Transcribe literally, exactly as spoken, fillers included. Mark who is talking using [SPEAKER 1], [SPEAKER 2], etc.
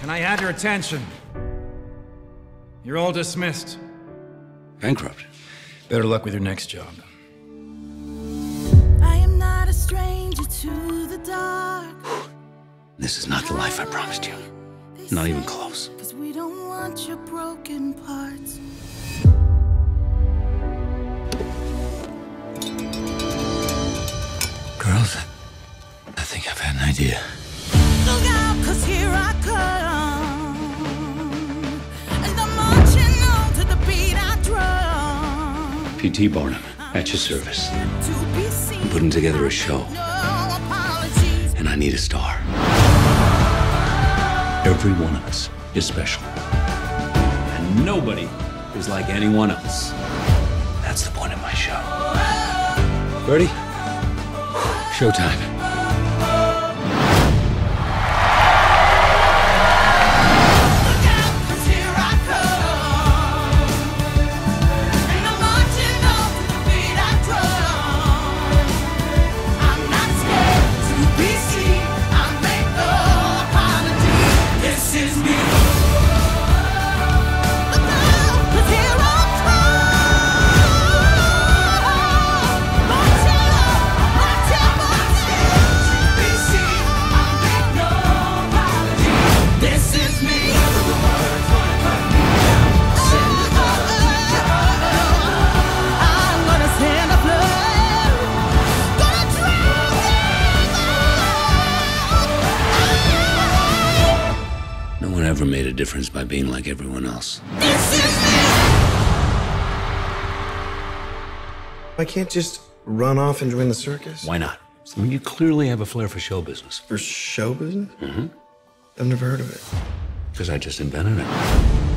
[SPEAKER 1] And I had your attention. You're all dismissed.
[SPEAKER 2] Bankrupt.
[SPEAKER 1] Better luck with your next job.
[SPEAKER 3] I am not a stranger to the dark.
[SPEAKER 2] This is not the life I promised you. Not even close.
[SPEAKER 3] Cause we don't want your broken parts.
[SPEAKER 2] Girls, I think I've had an idea.
[SPEAKER 3] Look out, cause here I come. And I'm marching on to the beat I drum.
[SPEAKER 2] P T Barnum, at your service.
[SPEAKER 3] To be seen.
[SPEAKER 2] I'm putting together a show.
[SPEAKER 3] No apologies.
[SPEAKER 2] And I need a star. Every one of us is special. And nobody is like anyone else. That's the point of my show. Ready? Showtime. No one ever made a difference by being like everyone else.
[SPEAKER 4] I can't just run off and join the circus.
[SPEAKER 2] Why not? I mean, you clearly have a flair for show business.
[SPEAKER 4] For show business?
[SPEAKER 2] Mm-hmm.
[SPEAKER 4] I've never heard of it.
[SPEAKER 2] Because I just invented it.